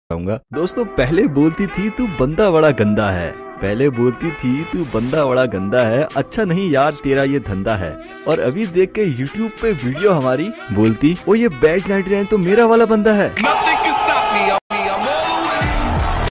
बताऊंगा। दोस्तों पहले बोलती थी तू बंदा बड़ा गंदा है, पहले बोलती थी तू बंदा बड़ा गंदा है, अच्छा नहीं यार तेरा ये धंधा है। और अभी देख के YouTube पे वीडियो हमारी बोलती ओ ये बैच 99 तो मेरा वाला बंदा है।